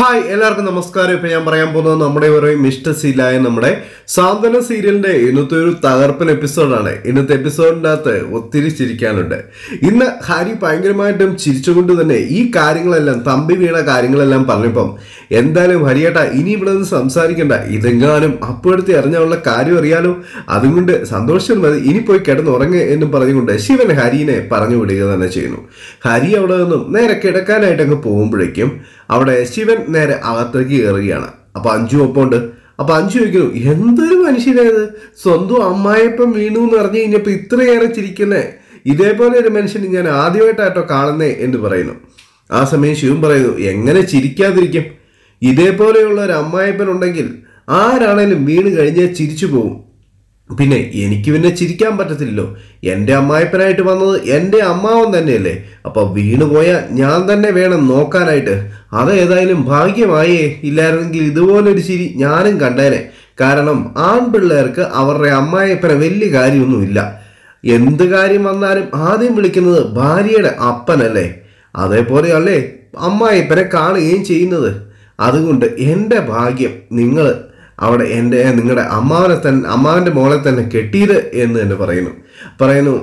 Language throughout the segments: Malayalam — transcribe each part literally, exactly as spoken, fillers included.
ഹായ് എല്ലാവർക്കും നമസ്കാരം. ഇപ്പൊ ഞാൻ പറയാൻ പോകുന്നത് നമ്മുടെ ഒരു മിസ്റ്റർ സീലായ നമ്മുടെ സാന്ത്വന സീരിയലിന്റെ ഇന്നത്തെ ഒരു തകർപ്പൻ എപ്പിസോഡാണ്. ഇന്നത്തെ എപ്പിസോഡിന്റെ അകത്ത് ഒത്തിരി ചിരിക്കാനുണ്ട്. ഇന്ന് ഹരി ഭയങ്കരമായിട്ടും ചിരിച്ചുകൊണ്ട് തന്നെ ഈ കാര്യങ്ങളെല്ലാം തമ്പി വീണ കാര്യങ്ങളെല്ലാം പറഞ്ഞപ്പം എന്തായാലും ഹരിയേട്ടാ ഇനി ഇവിടെ നിന്ന് സംസാരിക്കണ്ട, ഇതെങ്ങാനും അപ്പോഴത്തെ അറിഞ്ഞുള്ള കാര്യം അറിയാലോ, അതുകൊണ്ട് സന്തോഷം മതി, ഇനി പോയി കിടന്നുറങ്ങ് എന്നും പറഞ്ഞുകൊണ്ട് ശിവൻ ഹരിനെ പറഞ്ഞു വിടുക തന്നെ ചെയ്യുന്നു. ഹരി അവിടെ നിന്നും നേരെ കിടക്കാനായിട്ട് അങ്ങ് പോകുമ്പോഴേക്കും അവിടെ ശിവൻ നേരെ അകത്തേക്ക് കയറുകയാണ്. അപ്പൊ അഞ്ചു ഒപ്പമുണ്ട്. അപ്പൊ അഞ്ചു ചോദിക്കുന്നു, എന്തൊരു മനുഷ്യനായത്, സ്വന്തം അമ്മായിപ്പം വീണു എന്ന് പറഞ്ഞു കഴിഞ്ഞപ്പോ ഇത്രയേറെ ചിരിക്കുന്നേ, ഇതേപോലെ ഒരു മനുഷ്യൻ ഞാൻ ആദ്യമായിട്ടാട്ടോ കാണുന്നേ എന്ന് പറയുന്നു. ആ സമയം ശിവൻ പറയുന്നു, എങ്ങനെ ചിരിക്കാതിരിക്കും, ഇതേപോലെയുള്ള ഒരു അമ്മായിപ്പൻ ഉണ്ടെങ്കിൽ ആരാണേലും വീണ് കഴിഞ്ഞാൽ ചിരിച്ചു പോകും. പിന്നെ എനിക്ക് പിന്നെ ചിരിക്കാൻ പറ്റത്തില്ലല്ലോ, എൻ്റെ അമ്മായിപ്പനായിട്ട് വന്നത് എൻ്റെ അമ്മാവൻ തന്നെയല്ലേ, അപ്പൊ വീണ് പോയാൽ ഞാൻ തന്നെ വേണം നോക്കാനായിട്ട്. അത് ഏതായാലും ഭാഗ്യമായേ, ഇല്ലായിരുന്നെങ്കിൽ ഇതുപോലൊരു ചിരി ഞാനും കണ്ടേനെ. കാരണം ആൺപിള്ളേർക്ക് അവരുടെ അമ്മായിപ്പനെ വലിയ കാര്യമൊന്നുമില്ല, എന്ത് കാര്യം വന്നാലും ആദ്യം വിളിക്കുന്നത് ഭാര്യയുടെ അപ്പനല്ലേ, അതേപോലെയല്ലേ അമ്മായിപ്പനെ കാണുകയും ചെയ്യുന്നത്. അതുകൊണ്ട് എൻ്റെ ഭാഗ്യം നിങ്ങൾ അവിടെ എൻ്റെ നിങ്ങളുടെ അമ്മാവനെ തന്നെ അമ്മാവൻ്റെ മോളെ തന്നെ കെട്ടിയത് എന്ന് തന്നെ പറയുന്നു പറയുന്നു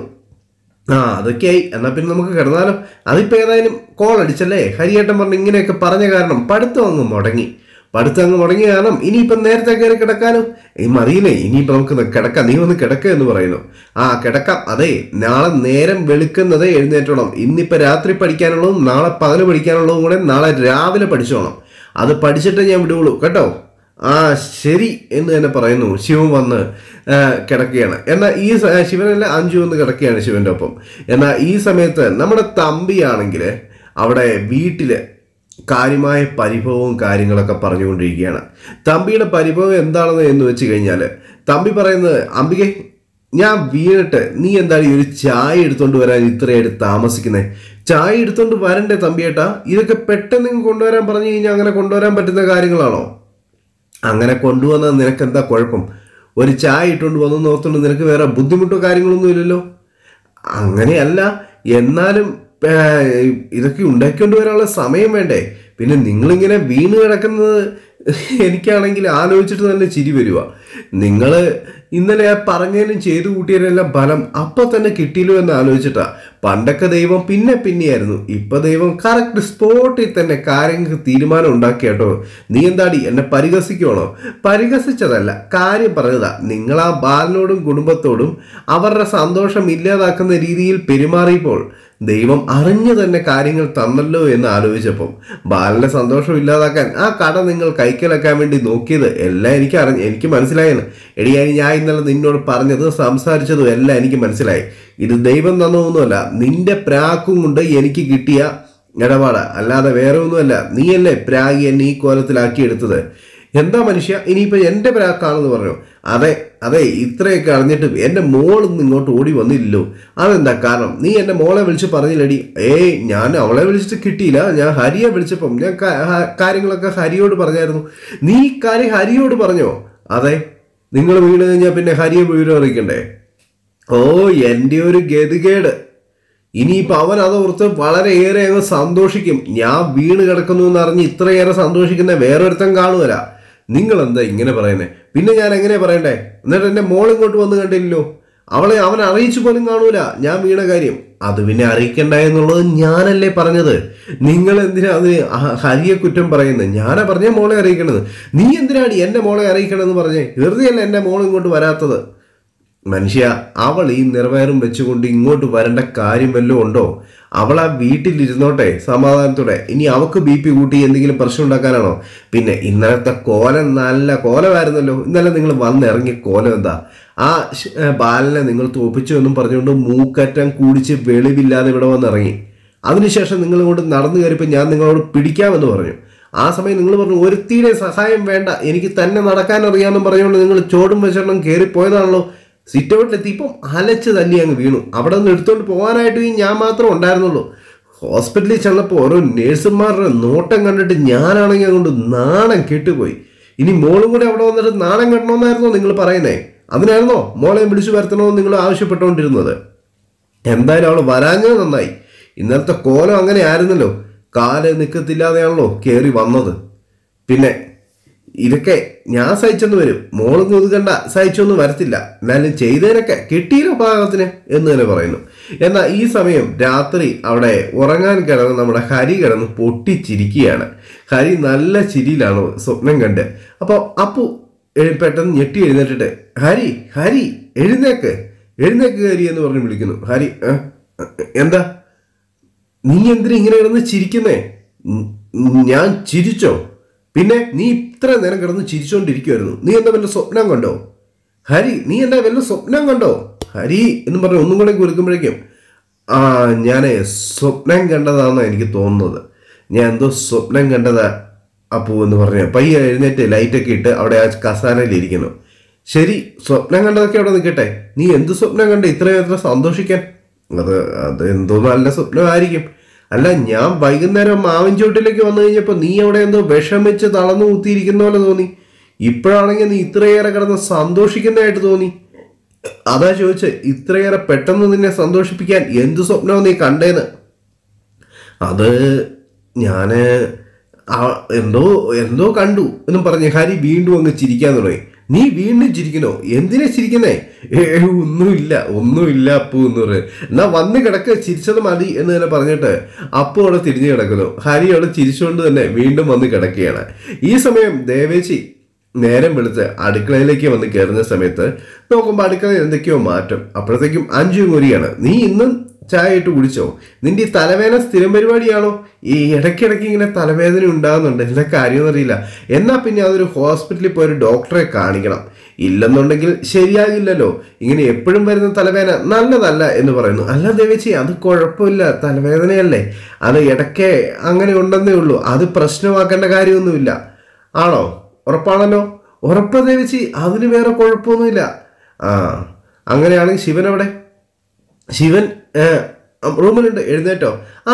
ആ അതൊക്കെയായി, എന്നാൽ പിന്നെ നമുക്ക് കിടന്നാലോ. അതിപ്പോൾ ഏതായാലും കോൾ അടിച്ചല്ലേ, ഹരിയേട്ടൻ പറഞ്ഞ് ഇങ്ങനെയൊക്കെ പറഞ്ഞ കാരണം പഠിത്തം അങ്ങ് മുടങ്ങി പഠിത്തം അങ്ങ് മുടങ്ങിയ കാരണം ഇനിയിപ്പം നേരത്തെ കയറി കിടക്കാനോ, ഈ മതിയില്ലേ, ഇനിയിപ്പോൾ നമുക്ക് കിടക്കാം, നീ ഒന്ന് കിടക്കുക എന്ന് പറയുന്നു. ആ കിടക്കാം, അതെ നാളെ നേരം വെളുക്കുന്നതേ എഴുന്നേറ്റോണം, ഇന്നിപ്പോൾ രാത്രി പഠിക്കാനുള്ളതും നാളെ പകല് പഠിക്കാനുള്ളതും കൂടെ നാളെ രാവിലെ പഠിച്ചോണം, അത് പഠിച്ചിട്ടേ ഞാൻ വിടുകയുള്ളൂ കേട്ടോ. ആ ശരി എന്ന് തന്നെ പറയുന്നു. ശിവൻ വന്ന് കിടക്കുകയാണ്. എന്നാൽ ഈ ശിവനല്ല അഞ്ചു വന്ന് കിടക്കുകയാണ് ശിവൻ്റെ ഒപ്പം. എന്നാൽ ഈ സമയത്ത് നമ്മുടെ തമ്പിയാണെങ്കിൽ അവിടെ വീട്ടിൽ കാര്യമായ പരിഭവവും കാര്യങ്ങളൊക്കെ പറഞ്ഞുകൊണ്ടിരിക്കുകയാണ്. തമ്പിയുടെ പരിഭവം എന്താണെന്ന് എന്ന് വെച്ച് കഴിഞ്ഞാൽ തമ്പി പറയുന്നത്, അംബികെ ഞാൻ വീണിട്ട് നീ എന്താണ് ഈ ഒരു ചായ എടുത്തോണ്ട് വരാൻ ഇത്രയായിട്ട് താമസിക്കുന്നത്, ചായ എടുത്തോണ്ട് വരണ്ടേ തമ്പിയേട്ടാ, ഇതൊക്കെ പെട്ടെന്ന് കൊണ്ടുവരാൻ പറഞ്ഞു കഴിഞ്ഞാൽ അങ്ങനെ കൊണ്ടുവരാൻ പറ്റുന്ന കാര്യങ്ങളാണോ, അങ്ങനെ കൊണ്ടുവന്നാൽ നിനക്ക് എന്താ കുഴപ്പം, ഒരു ചായ ഇട്ടുകൊണ്ട് വന്നു നോർത്തുകൊണ്ട് നിനക്ക് വേറെ ബുദ്ധിമുട്ടോ കാര്യങ്ങളൊന്നും ഇല്ലല്ലോ. അങ്ങനെയല്ല, എന്നാലും ഇതൊക്കെ ഉണ്ടാക്കിക്കൊണ്ട് വരാനുള്ള സമയം വേണ്ടേ, പിന്നെ നിങ്ങളിങ്ങനെ വീണ് കിടക്കുന്നത് എനിക്കാണെങ്കിൽ ആലോചിച്ചിട്ട് തന്നെ ചിരി വരുക. നിങ്ങൾ ഇന്നലെ ആ പറഞ്ഞതിനും ചെയ്തു കൂട്ടിയതിനെല്ലാം ഫലം അപ്പം തന്നെ കിട്ടിയല്ലോ എന്ന് ആലോചിച്ചിട്ടാ. പണ്ടൊക്കെ ദൈവം പിന്നെ പിന്നെയായിരുന്നു, ഇപ്പൊ ദൈവം കറക്റ്റ് സ്പോട്ടിൽ തന്നെ കാര്യങ്ങൾക്ക് തീരുമാനം ഉണ്ടാക്കിയാട്ടോ. നീ എന്താടി എന്നെ പരിഹസിക്കണോ? പരിഹസിച്ചതല്ല, കാര്യം പറഞ്ഞതാ. നിങ്ങൾ ആ ബാലനോടും കുടുംബത്തോടും അവരുടെ സന്തോഷം ഇല്ലാതാക്കുന്ന രീതിയിൽ പെരുമാറിയപ്പോൾ ദൈവം അറിഞ്ഞു തന്നെ കാര്യങ്ങൾ തന്നല്ലോ എന്ന് ആലോചിച്ചപ്പം ബാലന്റെ സന്തോഷം ഇല്ലാതാക്കാൻ ആ കട നിങ്ങൾ കൈക്കലാക്കാൻ വേണ്ടി നോക്കിയത് എല്ലാം എനിക്ക് അറിഞ്ഞ് എനിക്ക് മനസ്സിലായെന്ന്. എടിയായി ഞാൻ ഇന്നലെ നിന്നോട് പറഞ്ഞതും സംസാരിച്ചതും എല്ലാം എനിക്ക് മനസ്സിലായി. ഇത് ദൈവം തന്നതൊന്നുമല്ല, നിന്റെ പ്രാക്കും കൊണ്ട് എനിക്ക് കിട്ടിയ ഇടപാട്, അല്ലാതെ വേറെ ഒന്നുമല്ല. നീയല്ലേ പ്രാഗി എന്നെ ഈ കോലത്തിലാക്കിയെടുത്തത്. എന്താ മനുഷ്യ ഇനിയിപ്പോൾ എൻ്റെ പ്രാക്കാണെന്ന് പറഞ്ഞു. അതെ അതെ ഇത്രയൊക്കെ അറിഞ്ഞിട്ട് എൻ്റെ മോളൊന്നും ഇങ്ങോട്ട് ഓടി വന്നില്ലല്ലോ, അതെന്താ കാരണം? നീ എൻ്റെ മോളെ വിളിച്ച് പറഞ്ഞില്ലടി. ഏയ് ഞാൻ അവളെ വിളിച്ചിട്ട് കിട്ടിയില്ല, ഞാൻ ഹരിയെ വിളിച്ചപ്പം ഞാൻ കാര്യങ്ങളൊക്കെ ഹരിയോട് പറഞ്ഞായിരുന്നു. നീ കാര്യം ഹരിയോട് പറഞ്ഞോ? അതെ, നിങ്ങൾ വീണ് കഴിഞ്ഞാൽ പിന്നെ ഹരിയെ വീട് അറിയിക്കണ്ടേ? ഓ എൻ്റെ ഒരു ഗതികേട്. ഇനിയിപ്പോൾ അവൻ അതോർത്ത് വളരെയേറെ അങ്ങ് സന്തോഷിക്കും. ഞാൻ വീണ് കിടക്കുന്നു എന്നറിഞ്ഞ് ഇത്രയേറെ സന്തോഷിക്കുന്ന വേറൊരുത്തൻ കാണുമല്ല. നിങ്ങൾ എന്താ ഇങ്ങനെ പറയുന്നത്? പിന്നെ ഞാൻ എങ്ങനെ പറയണ്ടേ? എന്നിട്ട് എൻ്റെ മോൾ ഇങ്ങോട്ട് വന്ന് കണ്ടില്ലല്ലോ, അവളെ അവൻ അറിയിച്ചു പോലും കാണൂല ഞാൻ വീണ കാര്യം. അത് പിന്നെ അറിയിക്കണ്ട എന്നുള്ളത് ഞാനല്ലേ പറഞ്ഞത്. നിങ്ങൾ എന്തിനാ അത് ഹരിയെ കുറ്റം പറയുന്നത്? ഞാനാ പറഞ്ഞ മോളെ അറിയിക്കണത്. നീ എന്തിനാടി എൻ്റെ മോളെ അറിയിക്കണമെന്ന് പറഞ്ഞേ? വെറുതെയല്ല എൻ്റെ മോൾ ഇങ്ങോട്ട് വരാത്തത്. മനുഷ്യ, അവൾ ഈ നിറവേറും വെച്ചുകൊണ്ട് ഇങ്ങോട്ട് വരേണ്ട കാര്യം വല്ലതും ഉണ്ടോ? അവൾ ആ വീട്ടിലിരുന്നോട്ടെ സമാധാനത്തോടെ. ഇനി അവൾക്ക് ബി പി കൂട്ടി എന്തെങ്കിലും പ്രശ്നം ഉണ്ടാക്കാനാണോ? പിന്നെ ഇന്നലത്തെ കോലം നല്ല കോലമായിരുന്നല്ലോ. ഇന്നലെ നിങ്ങൾ വന്നിറങ്ങിയ കോലം എന്താ? ആ ബാലനെ നിങ്ങൾ തോപ്പിച്ചു എന്നും പറഞ്ഞുകൊണ്ട് മൂക്കറ്റം കൂടിച്ച് വെളിവില്ലാതെ ഇവിടെ വന്നിറങ്ങി. അതിനുശേഷം നിങ്ങൾ ഇങ്ങോട്ട് നടന്നു കയറിയപ്പോൾ ഞാൻ നിങ്ങളോട് പിടിക്കാമെന്ന് പറഞ്ഞു. ആ സമയം നിങ്ങൾ പറഞ്ഞു ഒരുത്തിയുടെ സഹായം വേണ്ട, എനിക്ക് തന്നെ നടക്കാൻ അറിയാമെന്നും പറഞ്ഞുകൊണ്ട് നിങ്ങൾ ചോടും വെച്ചെണ്ണം കയറിപ്പോയതാണല്ലോ. സിറ്റ് ഔട്ടിലെത്തിയപ്പം അലച്ച് തല്ലി അങ്ങ് വീണു. അവിടെ നിന്ന് എടുത്തുകൊണ്ട് പോകാനായിട്ട് ഞാൻ മാത്രം ഉണ്ടായിരുന്നുള്ളൂ. ഹോസ്പിറ്റലിൽ ചെന്നപ്പോൾ ഓരോ നേഴ്സുമാരുടെ നോട്ടം കണ്ടിട്ട് ഞാനാണെങ്കിൽ അങ്ങോട്ട് നാണം കെട്ടുപോയി. ഇനി മോളും കൂടെ അവിടെ വന്നിട്ട് നാണം കെട്ടണമെന്നായിരുന്നോ നിങ്ങൾ പറയുന്നേ? അതിനായിരുന്നോ മോളെ വിളിച്ചു വരുത്തണമെന്ന് നിങ്ങൾ ആവശ്യപ്പെട്ടുകൊണ്ടിരുന്നത്? എന്തായാലും അവൾ വരാഞ്ഞത് നന്നായി. ഇന്നലത്തെ കോലം അങ്ങനെ ആയിരുന്നല്ലോ, കാല് നിൽക്കത്തില്ലാതെയാണല്ലോ കയറി വന്നത്. പിന്നെ ഇതൊക്കെ ഞാൻ സഹിച്ചെന്ന് വരും, മോളൊന്നും ഇത് കണ്ട സഹിച്ചൊന്നും വരത്തില്ല, എന്നാലും ചെയ്തതിനൊക്കെ കിട്ടിയില്ല പാകത്തിന് എന്ന് തന്നെ പറയുന്നു. എന്നാൽ ഈ സമയം രാത്രി അവിടെ ഉറങ്ങാൻ കിടന്ന് നമ്മുടെ ഹരി കിടന്ന് പൊട്ടിച്ചിരിക്കുകയാണ്. ഹരി നല്ല ചിരിയിലാണ് സ്വപ്നം കണ്ട്. അപ്പോൾ അപ്പു പെട്ടെന്ന് ഞെട്ടി എഴുന്നേറ്റിട്ട് ഹരി ഹരി എഴുന്നേക്ക് എഴുന്നേക്ക് ഹരി എന്ന് പറഞ്ഞ് വിളിക്കുന്നു. ഹരി എന്താ നീ എന്തിനാ ഇങ്ങനെ കിടന്ന് ചിരിക്കുന്നേ? ഞാൻ ചിരിച്ചോ? പിന്നെ നീ ഇത്ര നേരം കിടന്ന് ചിരിച്ചോണ്ടിരിക്കുവായിരുന്നു, നീ എന്താ വല്ല സ്വപ്നം കണ്ടോ? ഹരി നീ എന്താ വല്ല സ്വപ്നം കണ്ടോ? ഹരി എന്ന് പറഞ്ഞ് ഒന്നും കൂടെ കൊടുക്കുമ്പോഴേക്കും ആ ഞാൻ സ്വപ്നം കണ്ടതാണെന്നാണ് എനിക്ക് തോന്നുന്നത്, ഞാൻ എന്തോ സ്വപ്നം കണ്ടതാ അപ്പു എന്ന് പറഞ്ഞു പയ്യ എഴുന്നേറ്റ് ലൈറ്റൊക്കെ ഇട്ട് അവിടെ ആ കസാരയിലിരിക്കുന്നു. ശരി, സ്വപ്നം കണ്ടതൊക്കെ അവിടെ നിൽക്കട്ടെ, നീ എന്ത് സ്വപ്നം കണ്ട ഇത്രയും എത്ര സന്തോഷിക്കാൻ? അത് അത് എന്തോ നല്ല സ്വപ്നമായിരിക്കും. അല്ല, ഞാൻ വൈകുന്നേരം മാവിൻചോട്ടിലേക്ക് വന്നു കഴിഞ്ഞപ്പോൾ നീ അവിടെ എന്തോ വിഷമിച്ച് തളർന്നു കുത്തിയിരിക്കുന്ന പോലെ തോന്നി. ഇപ്പോഴാണെങ്കിൽ നീ ഇത്രയേറെ കിടന്ന് സന്തോഷിക്കുന്നതായിട്ട് തോന്നി. അതാ ചോദിച്ച് ഇത്രയേറെ പെട്ടെന്ന് നിന്നെ സന്തോഷിപ്പിക്കാൻ എന്ത് സ്വപ്നമാണ് നീ കണ്ടേന്ന്? അത് ഞാന് എന്തോ എന്തോ കണ്ടു എന്നും പറഞ്ഞ് ഹരി വീണ്ടും അങ്ങ് ചിരിക്കാൻ തുടങ്ങി. നീ വീണ്ടും ചിരിക്കണോ? എന്തിനാ ചിരിക്കുന്നേ? ഏ ഒന്നുമില്ല ഒന്നുമില്ല അപ്പു എന്ന് പറയും. എന്നാ വന്ന് കിടക്ക്, ചിരിച്ചത് മതി എന്ന് തന്നെ പറഞ്ഞിട്ട് അപ്പു അവിടെ തിരിഞ്ഞു കിടക്കുന്നു. ഹരി അവിടെ ചിരിച്ചുകൊണ്ട് തന്നെ വീണ്ടും വന്ന് കിടക്കുകയാണ്. ഈ സമയം ദേവേച്ചി നേരം വെളുത്ത് അടുക്കളയിലേക്ക് വന്ന് കയറുന്ന സമയത്ത് നോക്കുമ്പോൾ അടുക്കളയിൽ എന്തൊക്കെയോ മാറ്റം. അപ്പോഴത്തേക്കും അഞ്ചു മുറിയാണ്. നീ ഇന്നും ചായ ഇട്ട് കുടിച്ചോ? നിന്റെ ഈ തലവേദന സ്ഥിരം പരിപാടിയാണോ? ഈ ഇടയ്ക്കിടയ്ക്ക് ഇങ്ങനെ തലവേദന ഉണ്ടാകുന്നുണ്ട്, എന്താ കാര്യമെന്ന് അറിയില്ല. എന്നാൽ പിന്നെ അതൊരു ഹോസ്പിറ്റലിൽ പോയി ഒരു ഡോക്ടറെ കാണിക്കണം, ഇല്ലെന്നുണ്ടെങ്കിൽ ശരിയാകില്ലല്ലോ. ഇങ്ങനെ എപ്പോഴും വരുന്ന തലവേദന നല്ലതല്ല എന്ന് പറയുന്നു. അല്ല ദേവേച്ചി, അത് കുഴപ്പമില്ല, തലവേദനയല്ലേ, അത് ഇടയ്ക്ക് അങ്ങനെ ഉണ്ടെന്നേ ഉള്ളൂ, അത് പ്രശ്നമാക്കേണ്ട കാര്യമൊന്നുമില്ല. ആണോ? ഉറപ്പാണല്ലോ? ഉറപ്പാ ദേവേച്ചി, അതിന് വേറെ കുഴപ്പമൊന്നുമില്ല. ആ അങ്ങനെയാണെങ്കിൽ ശിവൻ അവിടെ? ശിവൻ റൂമിലുണ്ട്. എഴുന്നേറ്റോ? ആ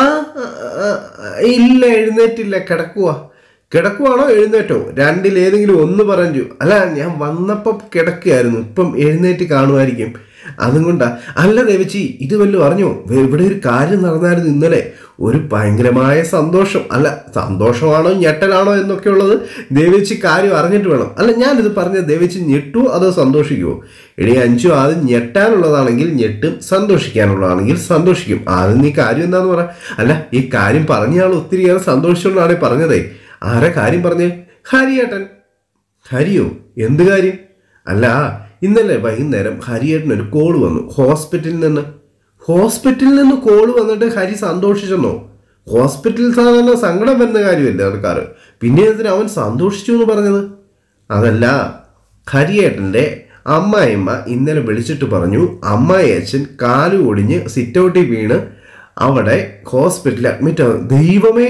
ഇല്ല എഴുന്നേറ്റില്ല, കിടക്കുക. കിടക്കുവാണോ എഴുന്നേറ്റോ? രണ്ടിലേതെങ്കിലും ഒന്ന് പറഞ്ഞു. അല്ല, ഞാൻ വന്നപ്പോൾ കിടക്കുകയായിരുന്നു, ഇപ്പം എഴുന്നേറ്റ് കാണുമായിരിക്കും, അതും കൊണ്ടാ. അല്ല ദേവച്ചി, ഇത് വല്ലതും അറിഞ്ഞോ? ഇവിടെ ഒരു കാര്യം നടന്നായിരുന്നു ഇന്നലെ, ഒരു ഭയങ്കരമായ സന്തോഷം. അല്ല, സന്തോഷമാണോ ഞെട്ടലാണോ എന്നൊക്കെ ഉള്ളത് ദേവേച്ചി കാര്യം അറിഞ്ഞിട്ട് വേണം. അല്ല, ഞാനിത് പറഞ്ഞ ദേവേച്ചി ഞെട്ടുവോ അതോ സന്തോഷിക്കുമോ? എടീ അഞ്ചു, ആദ്യം ഞെട്ടാനുള്ളതാണെങ്കിൽ ഞെട്ടും, സന്തോഷിക്കാനുള്ളതാണെങ്കിൽ സന്തോഷിക്കും. ആദ്യം നീ കാര്യം എന്താന്ന് പറ. അല്ല, ഈ കാര്യം പറഞ്ഞയാൾ ഒത്തിരിയേറെ സന്തോഷിച്ചുകൊണ്ടാണ് പറഞ്ഞതേ. ആരാ കാര്യം പറഞ്ഞേ? ഹരിയേട്ടൻ. ഹരിയോ? എന്ത് കാര്യം? അല്ല, ഇന്നലെ വൈകുന്നേരം ഹരിയേട്ടൻ ഒരു കോള് വന്നു ഹോസ്പിറ്റലിൽ നിന്ന്. ഹോസ്പിറ്റലിൽ നിന്ന് കോള് വന്നിട്ട് ഹരി സന്തോഷിച്ചെന്നോ? ഹോസ്പിറ്റലിൽ സാധാരണ സങ്കടം വരുന്ന കാര്യമല്ലേ ആൾക്കാർ, പിന്നെ എന്തിനാ അവൻ സന്തോഷിച്ചു എന്ന് പറഞ്ഞത്? അതല്ല, ഹരിയേട്ടൻ്റെ അമ്മായിമ്മ ഇന്നലെ വിളിച്ചിട്ട് പറഞ്ഞു അമ്മായി അച്ഛൻ കാല് ഒടിഞ്ഞ് സിറ്റൗട്ടിൽ വീണ് അവിടെ ഹോസ്പിറ്റലിൽ അഡ്മിറ്റ് ആകും. ദൈവമേ,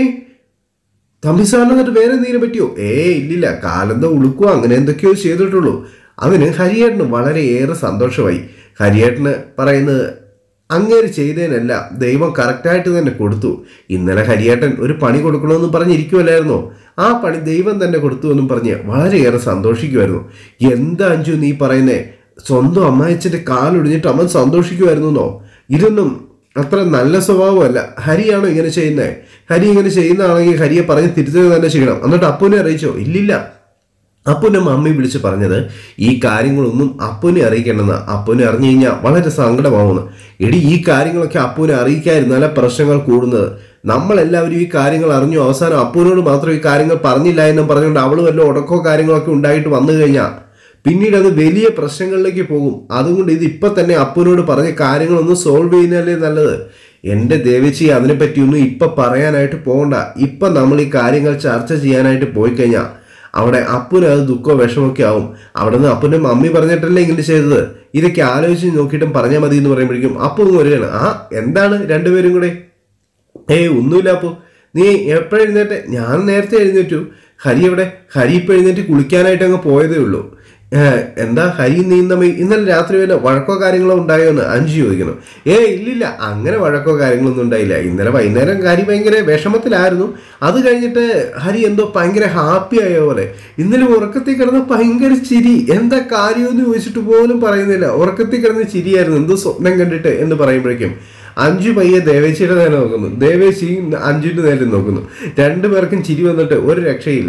തമ്പി സാറിന് എന്നിട്ട് വേറെ എന്തെങ്കിലും പറ്റിയോ? ഏ ഇല്ലില്ല, കാലെന്തോ ഉളുക്കോ അങ്ങനെ എന്തൊക്കെയോ ചെയ്തിട്ടുള്ളൂ. അതിന് ഹരിയേട്ടന് വളരെയേറെ സന്തോഷമായി. ഹരിയേട്ടന് പറയുന്നത് അങ്ങേര് ചെയ്തതിനല്ല, ദൈവം കറക്റ്റായിട്ട് തന്നെ കൊടുത്തു. ഇന്നലെ ഹരിയേട്ടൻ ഒരു പണി കൊടുക്കണമെന്ന് പറഞ്ഞിരിക്കുമല്ലായിരുന്നോ? ആ പണി ദൈവം തന്നെ കൊടുത്തു എന്നും പറഞ്ഞ് വളരെയേറെ സന്തോഷിക്കുമായിരുന്നു. എന്താ അഞ്ചു നീ പറയുന്നേ? സ്വന്തം അമ്മായിച്ചൻ്റെ കാലൊടിഞ്ഞിട്ട് അമ്മ സന്തോഷിക്കുമായിരുന്നോ? ഇതൊന്നും അത്ര നല്ല സ്വഭാവമല്ല. ഹരിയാണോ ഇങ്ങനെ ചെയ്യുന്നത്? ഹരി ഇങ്ങനെ ചെയ്യുന്നതാണെങ്കിൽ ഹരിയെ പറഞ്ഞ് തിരുത്തുക തന്നെ ചെയ്യണം. എന്നിട്ട് അപ്പുവിനെ അറിയിച്ചോ? ഇല്ലില്ല. അപ്പുവിനെ മമ്മി വിളിച്ച് പറഞ്ഞത് ഈ കാര്യങ്ങളൊന്നും അപ്പുവിനെ അറിയിക്കേണ്ടെന്ന്. അപ്പുവിനെ അറിഞ്ഞു കഴിഞ്ഞാൽ വളരെ സങ്കടമാവുന്നു. എടി, ഈ കാര്യങ്ങളൊക്കെ അപ്പുവിനെ അറിയിക്കാതിരുന്നാലേ പ്രശ്നങ്ങൾ കൂടുന്നത്. നമ്മളെല്ലാവരും ഈ കാര്യങ്ങൾ അറിഞ്ഞു, അവസാനം അപ്പുവിനോട് മാത്രം ഈ കാര്യങ്ങൾ പറഞ്ഞില്ല എന്നും പറഞ്ഞുകൊണ്ട് അവൾ വല്ല ഉടക്കോ കാര്യങ്ങളൊക്കെ ഉണ്ടായിട്ട് വന്നു കഴിഞ്ഞാൽ പിന്നീട് അത് വലിയ പ്രശ്നങ്ങളിലേക്ക് പോകും. അതുകൊണ്ട് ഇത് ഇപ്പം തന്നെ അപ്പുവിനോട് പറഞ്ഞ കാര്യങ്ങളൊന്നും സോൾവ് ചെയ്യുന്നതല്ലേ നല്ലത്. എൻ്റെ ദേവച്ചി, അതിനെപ്പറ്റിയൊന്നും ഇപ്പം പറയാനായിട്ട് പോകണ്ട. ഇപ്പം നമ്മൾ ഈ കാര്യങ്ങൾ ചർച്ച ചെയ്യാനായിട്ട് പോയി കഴിഞ്ഞാൽ അവിടെ അപ്പുന് അത് ദുഃഖമോ വിഷമൊക്കെ ആവും. അവിടെ നിന്ന് അപ്പുൻ്റെ മമ്മി പറഞ്ഞിട്ടല്ലേ ഇങ്ങനെ ചെയ്തത്, ഇതൊക്കെ ആലോചിച്ച് നോക്കിയിട്ടും പറഞ്ഞാൽ മതി എന്ന് പറയുമ്പോഴേക്കും അപ്പു ഒന്ന് വരികയാണ്. ആ എന്താണ് രണ്ടുപേരും കൂടെ? ഏയ് ഒന്നുമില്ല അപ്പു, നീ എപ്പോഴും എഴുന്നേറ്റെ? ഞാൻ നേരത്തെ എഴുന്നേറ്റു. ഹരി എവിടെ? ഹരി ഇപ്പം എഴുന്നേറ്റ് കുളിക്കാനായിട്ട് അങ്ങ് പോയതേ ഉള്ളൂ. എന്താ ഹരി നീ തമ്മിൽ ഇന്നലെ രാത്രി വല്ല വഴക്കോ കാര്യങ്ങളോ ഉണ്ടായോ എന്ന് അഞ്ചു ചോദിക്കുന്നു. ഏ ഇല്ലില്ല, അങ്ങനെ വഴക്കോ കാര്യങ്ങളൊന്നും ഉണ്ടായില്ല. ഇന്നലെ വൈകുന്നേരം ഹരി ഭയങ്കര വിഷമത്തിലായിരുന്നു. അത് കഴിഞ്ഞിട്ട് ഹരി എന്തോ ഭയങ്കര ഹാപ്പി ആയ പോലെ ഇന്നലെ ഉറക്കത്തിൽ കിടന്ന് ഭയങ്കര ചിരി. എന്താ കാര്യമെന്ന് ചോദിച്ചിട്ട് പോലും പറയുന്നില്ല, ഉറക്കത്തിൽ കിടന്ന് ചിരിയായിരുന്നു, എന്തോ സ്വപ്നം കണ്ടിട്ട് എന്ന് പറയുമ്പോഴേക്കും അഞ്ചു പയ്യെ ദേവേച്ചിയുടെ നേരെ നോക്കുന്നു, ദേവേച്ചി അഞ്ചുവിൻ്റെ നേരെ നോക്കുന്നു. രണ്ടു പേർക്കും ചിരി വന്നിട്ട് ഒരു രക്ഷയില്ല.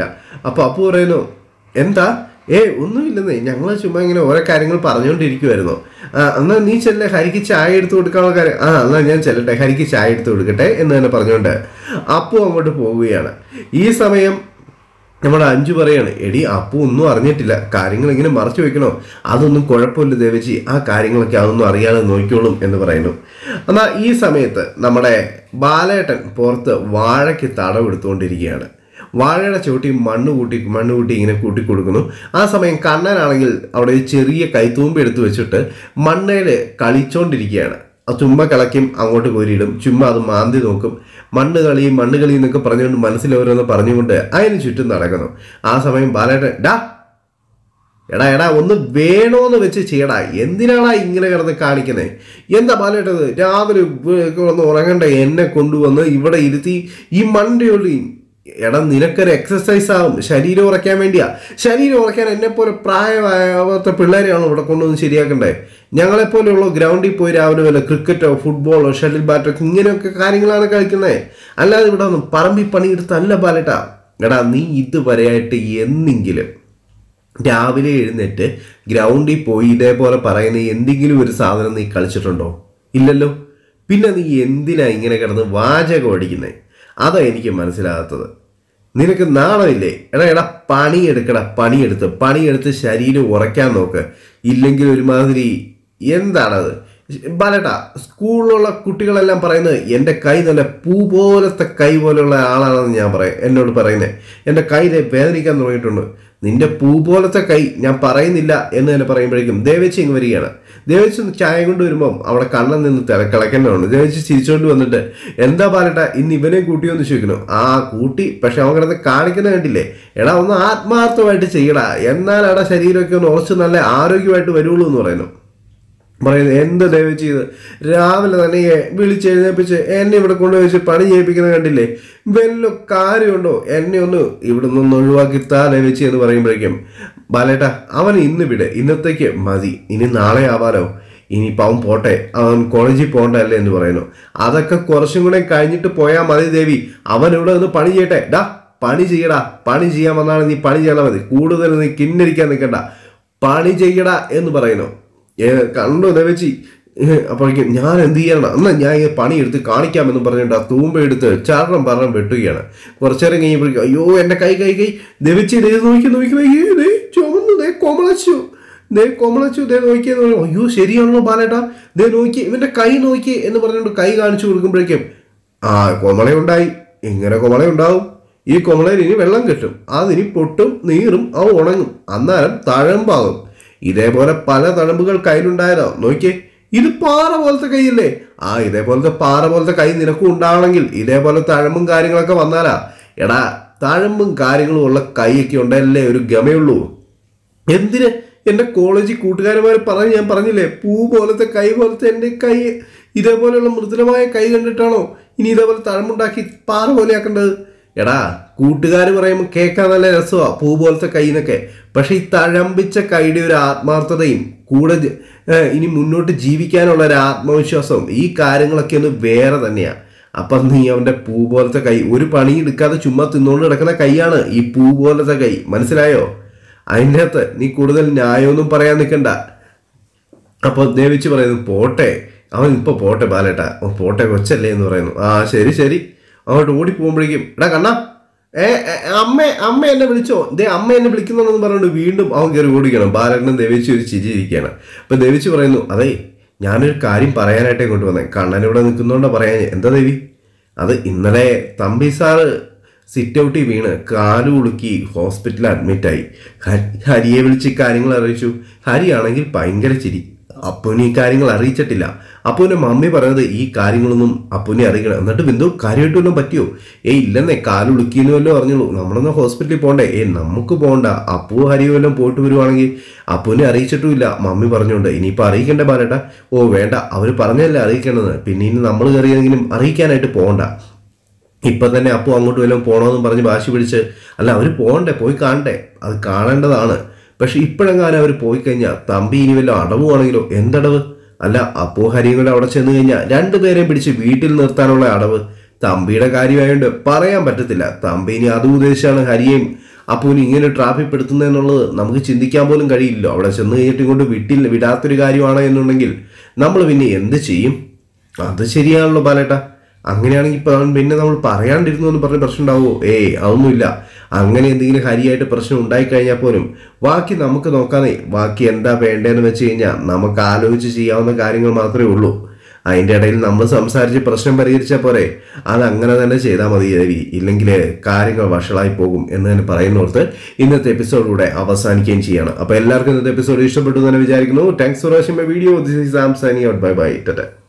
അപ്പോൾ അപ്പു പറയുന്നു എന്താ ഏ ഒന്നുമില്ലെന്നേ, ഞങ്ങൾ ചുമ്മാ ഇങ്ങനെ ഓരോ കാര്യങ്ങൾ പറഞ്ഞുകൊണ്ടിരിക്കുമായിരുന്നു. ആ എന്നാൽ നീ ചെല്ലേ, ഹരിക്ക് ചായ എടുത്ത് കൊടുക്കാനുള്ള കാര്യം. ആ എന്നാൽ ഞാൻ ചെല്ലട്ടെ, ഹരിക്ക് ചായ എടുത്ത് കൊടുക്കട്ടെ എന്ന് തന്നെ പറഞ്ഞുകൊണ്ട് അപ്പു അങ്ങോട്ട് പോവുകയാണ്. ഈ സമയം നമ്മുടെ അഞ്ചു പറയാണ്, എടി അപ്പു ഒന്നും അറിഞ്ഞിട്ടില്ല, കാര്യങ്ങൾ ഇങ്ങനെ മറച്ചു വെക്കണോ, അതൊന്നും കുഴപ്പമില്ല ദേവജി, ആ കാര്യങ്ങളൊക്കെ അതൊന്നും അറിയാതെ നോക്കിക്കോളും എന്ന് പറയുന്നു. എന്നാൽ ഈ സമയത്ത് നമ്മുടെ ബാലേട്ടൻ പുറത്ത് വാഴയ്ക്ക് തടവെടുത്തുകൊണ്ടിരിക്കുകയാണ്. വാഴയുടെ ചുവട്ടി മണ്ണ് കൂട്ടി മണ്ണ് കൂട്ടി ഇങ്ങനെ കൂട്ടി കൊടുക്കുന്നു. ആ സമയം കണ്ണനാണെങ്കിൽ അവിടെ ഒരു ചെറിയ കൈത്തൂമ്പ് എടുത്തു വെച്ചിട്ട് മണ്ണയിൽ കളിച്ചോണ്ടിരിക്കുകയാണ്. ചുമ്മാ കളയ്ക്കും, അങ്ങോട്ട് കോരിയിടും, ചുമ്മാ അത് മാന്തി നോക്കും. മണ്ണ് കളി മണ്ണ് കളി എന്നൊക്കെ പറഞ്ഞുകൊണ്ട് മനസ്സിലോരോന്ന് പറഞ്ഞുകൊണ്ട് അതിന് ചുറ്റും നടക്കുന്നു. ആ സമയം ബാലേട്ടൻ ഡാ എടാ എടാ ഒന്ന് വേണോന്ന് വെച്ച് ചെയ്യടാ, എന്തിനാടാ ഇങ്ങനെ കിടന്ന് കാണിക്കുന്നത്? എന്താ ബാലേട്ടത്, രാവിലെ വന്ന് ഉറങ്ങണ്ട എന്നെ കൊണ്ടുവന്ന് ഇവിടെ ഇരുത്തി ഈ മണ്ണിൻ്റെ ഉള്ളി. എടാ നിനക്കൊരു എക്സസൈസ് ആവും, ശരീരം ഉറയ്ക്കാൻ വേണ്ടിയാ. ശരീരം ഉറയ്ക്കാൻ എന്നെപ്പോലെ പ്രായമാവാത്ത പിള്ളേരെയാണോ ഇവിടെ കൊണ്ടുവന്ന് ശരിയാക്കണ്ടേ? ഞങ്ങളെപ്പോലെയുള്ള ഗ്രൗണ്ടിൽ പോയി രാവിലെ വല്ല ക്രിക്കറ്റോ ഫുട്ബോളോ ഷട്ടിൽ ബാറ്റോ ഇങ്ങനെയൊക്കെ കാര്യങ്ങളാണ് കളിക്കുന്നത്. അല്ലാതെ ഇവിടെ ഒന്നും പറമ്പിൽ പണിയെടുത്തല്ല ബാലേട്ടാ. എടാ നീ ഇതുവരെയായിട്ട് എന്നെങ്കിലും രാവിലെ എഴുന്നേറ്റ് ഗ്രൗണ്ടിൽ പോയി ഇതേപോലെ പറയുന്ന എന്തെങ്കിലും ഒരു സാധനം നീ കളിച്ചിട്ടുണ്ടോ? ഇല്ലല്ലോ. പിന്നെ നീ എന്തിനാ ഇങ്ങനെ കിടന്ന് വാചകം അടിക്കുന്നത്? അതാ എനിക്ക് മനസ്സിലാകാത്തത്. നിനക്ക് നാണമില്ലേ? എടാ എടാ പണിയെടുക്കടാ, പണിയെടുത്ത് പണിയെടുത്ത് ശരീരം ഉറയ്ക്കാൻ നോക്ക്. ഇല്ലെങ്കിൽ ഒരുമാതിരി എന്താണത് ബാലേട്ടാ, സ്കൂളിലുള്ള കുട്ടികളെല്ലാം പറയുന്നത് എൻ്റെ കൈ നല്ല പൂ പോലത്തെ കൈ പോലെയുള്ള ആളാണെന്ന് ഞാൻ പറയാം എന്നോട് പറയുന്നത്. എൻ്റെ കൈ വേദനിക്കാൻ തുടങ്ങിയിട്ടുണ്ട്. നിന്റെ പൂ പോലത്തെ കൈ ഞാൻ പറയുന്നില്ല എന്ന് തന്നെ പറയുമ്പോഴേക്കും ദേവച്ചി ഇങ്ങ് വരികയാണ്. ദേവച്ചി ചായ കൊണ്ട് വരുമ്പം അവിടെ കണ്ണൻ നിന്ന് തിളക്കിളക്കേണ്ടതുണ്ട്. ദേവച്ചി ചിരിച്ചുകൊണ്ട് വന്നിട്ട് എന്താ ബാലേട്ടാ ഇന്ന് ഇവനെ കൂട്ടിയൊന്ന് ചോദിക്കുന്നു. ആ കൂട്ടി, പക്ഷെ അവൻ കിടന്ന് കാണിക്കുന്ന കണ്ടില്ലേ? എടാ ഒന്ന് ആത്മാർത്ഥമായിട്ട് ചെയ്യടാ, എന്നാലടാ ശരീരമൊക്കെ ഒന്ന് ഉറച്ച് നല്ല ആരോഗ്യമായിട്ട് വരുള്ളൂ എന്ന് പറയുന്നു. പറയുന്നത് എന്ത് ദേവച്ചി ഇത് രാവിലെ തന്നെ വിളിച്ചെഴുന്നേപ്പിച്ച് എന്നെ ഇവിടെ കൊണ്ടുവച്ച് പണി ചെയ്യിപ്പിക്കുന്നത് കണ്ടില്ലേ? വല്ല കാര്യമുണ്ടോ? എന്നെ ഒന്ന് ഇവിടെ നിന്ന് ഒഴിവാക്കി താ ദേവച്ചി എന്ന് പറയുമ്പോഴേക്കും ബാലേട്ടാ അവൻ ഇന്ന് വിട്, ഇന്നത്തേക്ക് മതി, ഇനി നാളെ ആവാലോ, ഇനിയിപ്പോൾ അവൻ പോട്ടെ, അവൻ കോളേജിൽ പോകണ്ടല്ലേ എന്ന് പറയുന്നു. അതൊക്കെ കുറച്ചും കൂടെ കഴിഞ്ഞിട്ട് പോയാൽ മതി ദേവി, അവൻ ഇവിടെ നിന്ന് പണി ചെയ്യട്ടെ. ഡാ പണി ചെയ്യടാ, പണി ചെയ്യാൻ വന്നാണ് നീ പണി ചെയ്യണം, മതി, കൂടുതൽ നീ കിന്നരിക്കാൻ നിൽക്കണ്ട, പണി ചെയ്യടാ എന്ന് പറയുന്നു. കണ്ടോ ദേവച്ചി? അപ്പോഴേക്കും ഞാൻ എന്ത് ചെയ്യണം, എന്നാൽ ഞാൻ ഈ പണിയെടുത്ത് കാണിക്കാമെന്ന് പറഞ്ഞിട്ട് ആ തൂമ്പ എടുത്ത് ചാരണം പറഞ്ഞം വെട്ടുകയാണ്. കുറച്ചേരം കഴിഞ്ഞപ്പോഴേക്കും അയ്യോ എൻ്റെ കൈ കൈ കൈ ദേവച്ചി ദേ നോക്കി നോക്കി നോക്കി ദേ ചുമന്നു, ദേ കൊമളച്ചു, ദേ കൊമളച്ചു, ദേ നോക്കിയെന്ന് പറഞ്ഞു. അയ്യോ ശരിയാണല്ലോ ബാലേട്ടാ, ദേ നോക്കി ഇവൻ്റെ കൈ നോക്കി എന്ന് പറഞ്ഞുകൊണ്ട് കൈ കാണിച്ചു കൊടുക്കുമ്പോഴേക്കും ആ കൊമളയുണ്ടായി. ഇങ്ങനെ കൊമളയുണ്ടാവും, ഈ കൊമളയിൽ ഇനി വെള്ളം കിട്ടും, അതിനി പൊട്ടും നീറും അവ ഉണങ്ങും, അന്നേരം തഴമ്പാകും. ഇതേപോലെ പല തഴമ്പുകൾ കയ്യിലുണ്ടായതോ നോക്കിയേ, ഇത് പാറ പോലത്തെ കൈയല്ലേ? ആ ഇതേപോലത്തെ പാറ പോലത്തെ കൈ നിനക്കും ഉണ്ടാവണമെങ്കിൽ ഇതേപോലെ തഴമ്പും കാര്യങ്ങളൊക്കെ വന്നാലാ. എടാ തഴമ്പും കാര്യങ്ങളും ഉള്ള കൈയൊക്കെ ഉണ്ടല്ലേ ഒരു ഗമയുള്ളൂ. എന്തിന് എൻ്റെ കോളേജിൽ കൂട്ടുകാരന്മാർ പറഞ്ഞ് ഞാൻ പറഞ്ഞില്ലേ, പൂ പോലത്തെ കൈ പോലത്തെ എൻ്റെ കൈ ഇതേപോലെയുള്ള മൃദുലമായ കൈ കണ്ടിട്ടാണോ ഇനി ഇതേപോലെ തഴമ്പുണ്ടാക്കി പാറ പോലെയാക്കേണ്ടത്? എടാ കൂട്ടുകാർ പറയുമ്പോൾ കേൾക്കാൻ നല്ല രസമാണ് പൂ പോലത്തെ കൈന്നൊക്കെ, പക്ഷെ ഈ തഴമ്പിച്ച കൈയുടെ ഒരു ആത്മാർത്ഥതയും കൂടെ ഇനി മുന്നോട്ട് ജീവിക്കാനുള്ള ഒരു ആത്മവിശ്വാസവും ഈ കാര്യങ്ങളൊക്കെ ഒന്ന് വേറെ തന്നെയാണ്. അപ്പം നീ അവൻ്റെ പൂ പോലത്തെ കൈ ഒരു പണി എടുക്കാതെ ചുമ്മാ തിന്നുകൊണ്ട് കിടക്കുന്ന കൈയാണ് ഈ പൂ പോലത്തെ കൈ, മനസ്സിലായോ? അതിൻ്റെ അകത്ത് നീ കൂടുതൽ ന്യായമൊന്നും പറയാൻ നിൽക്കണ്ട. അപ്പോൾ ദേവിച്ച് പറയുന്നു പോട്ടെ, അവൻ ഇപ്പോൾ പോട്ടെ ബാലേട്ടാ, പോട്ടെ കൊച്ചല്ലേ എന്ന് പറയുന്നു. ആ ശരി ശരി. അങ്ങോട്ട് ഓടി പോകുമ്പോഴേക്കും എടാ കണ്ണാ ഏ അമ്മ അമ്മ എന്നെ വിളിച്ചോ, ദേ അമ്മ എന്നെ വിളിക്കുന്നുണ്ടെന്ന് പറഞ്ഞുകൊണ്ട് വീണ്ടും അവൻ കയറി ഓടിക്കണം. ബാലേട്ടനും ദേവിച്ച് ഒരു ചിരിയിരിക്കുകയാണ്. അപ്പം ദേവിച്ച് പറയുന്നു അതേ ഞാനൊരു കാര്യം പറയാനായിട്ട് ഇങ്ങോട്ട് വന്നേ, കണ്ണനിവിടെ നിൽക്കുന്നതുകൊണ്ടാണ് പറയാൻ. എന്താ ദേവി? അത് ഇന്നലെ തമ്പി സാറ് സിറ്റ് ഔട്ടിൽ വീണ് കാല് ഉളുക്കി ഹോസ്പിറ്റലിൽ അഡ്മിറ്റായി. ഹരിയെ വിളിച്ച് കാര്യങ്ങൾ അറിയിച്ചു. ഹരിയാണെങ്കിൽ ഭയങ്കര ചിരി. അപ്പുവിന് ഈ കാര്യങ്ങൾ അറിയിച്ചിട്ടില്ല. അപ്പുവിൻ്റെ മമ്മി പറഞ്ഞത് ഈ കാര്യങ്ങളൊന്നും അപ്പുവിനെ അറിയിക്കണം. എന്നിട്ട് ബിന്ദു കാര്യമായിട്ട് വല്ലതും പറ്റിയോ? ഏയ് ഇല്ലെന്നേ, കാലുളുക്കിയെന്ന് വല്ലതും അറിഞ്ഞുള്ളൂ. നമ്മളൊന്ന് ഹോസ്പിറ്റലിൽ പോകണ്ടേ? ഏ നമുക്ക് പോകണ്ട, അപ്പു ഹരിയോ വല്ലതും പോയിട്ട് വരുവാണെങ്കിൽ അപ്പുവിനെ അറിയിച്ചിട്ടുമില്ല മമ്മി പറഞ്ഞുകൊണ്ട്. ഇനിയിപ്പോൾ അറിയിക്കണ്ടേ ബാലേട്ടാ? ഓ വേണ്ട, അവർ പറഞ്ഞല്ലേ അറിയിക്കേണ്ടത്, പിന്നെ ഇനി നമ്മൾ കയറിയെങ്കിലും അറിയിക്കാനായിട്ട് പോകണ്ട. ഇപ്പം തന്നെ അപ്പു അങ്ങോട്ട് വല്ലതും പോകണമെന്ന് പറഞ്ഞ് വാശി പിടിച്ച് അല്ല അവർ പോകണ്ടേ, പോയി കാണണ്ടേ, അത് കാണേണ്ടതാണ്. പക്ഷെ ഇപ്പോഴെങ്ങാനും അവർ പോയി കഴിഞ്ഞാൽ തമ്പി ഇനി വല്ല അടവുവാണെങ്കിലോ? എന്തടവ്? അല്ല അപ്പു ഹരിയും കൂടെ അവിടെ ചെന്ന് കഴിഞ്ഞാൽ രണ്ടുപേരെയും പിടിച്ച് വീട്ടിൽ നിർത്താനുള്ള അടവ്. തമ്പിയുടെ കാര്യമായതുകൊണ്ട് പറയാൻ പറ്റത്തില്ല. തമ്പി ഇനി അതും ഉദ്ദേശിച്ചാണ് ഹരിയെയും അപ്പുവിന് ഇങ്ങനെ ട്രാഫിക് പെടുത്തുന്നതെന്നുള്ളത് നമുക്ക് ചിന്തിക്കാൻ പോലും കഴിയില്ലല്ലോ. അവിടെ ചെന്ന് കഴിഞ്ഞിട്ട് ഇങ്ങോട്ട് വിട്ടില്ല വിടാത്തൊരു കാര്യമാണ് എന്നുണ്ടെങ്കിൽ നമ്മൾ പിന്നെ എന്ത് ചെയ്യും? അത് ശരിയാണല്ലോ ബാലേട്ടാ. അങ്ങനെയാണെങ്കിൽ ഇപ്പം പിന്നെ നമ്മൾ പറയാണ്ടിരുന്നു എന്ന് പറഞ്ഞ പ്രശ്നം ഉണ്ടാവുമോ? ഏയ് അതൊന്നുമില്ല. അങ്ങനെ എന്തെങ്കിലും ഹരിയായിട്ട് പ്രശ്നം ഉണ്ടായിക്കഴിഞ്ഞാൽ പോലും ബാക്കി നമുക്ക് നോക്കാനേ, ബാക്കി എന്താ വേണ്ടതെന്ന് വെച്ച് കഴിഞ്ഞാൽ നമുക്ക് ആലോചിച്ച് ചെയ്യാവുന്ന കാര്യങ്ങൾ മാത്രമേ ഉള്ളൂ. അതിൻ്റെ ഇടയിൽ നമ്മൾ സംസാരിച്ച് പ്രശ്നം പരിഹരിച്ചാൽ പോരെ. അത് അങ്ങനെ തന്നെ ചെയ്താൽ മതി രവി, ഇല്ലെങ്കിൽ കാര്യങ്ങൾ വഷളായി പോകും എന്ന് തന്നെ പറയുന്നോർത്ത് ഇന്നത്തെ എപ്പിസോഡിലൂടെ അവസാനിക്കുകയും ചെയ്യാണ്. അപ്പോൾ എല്ലാവർക്കും ഇന്നത്തെ എപ്പിസോഡ് ഇഷ്ടപ്പെട്ടു എന്ന് തന്നെ വിചാരിക്കുന്നു. Thanks for watching my video. This is Sam signing out. Bye bye. Tata.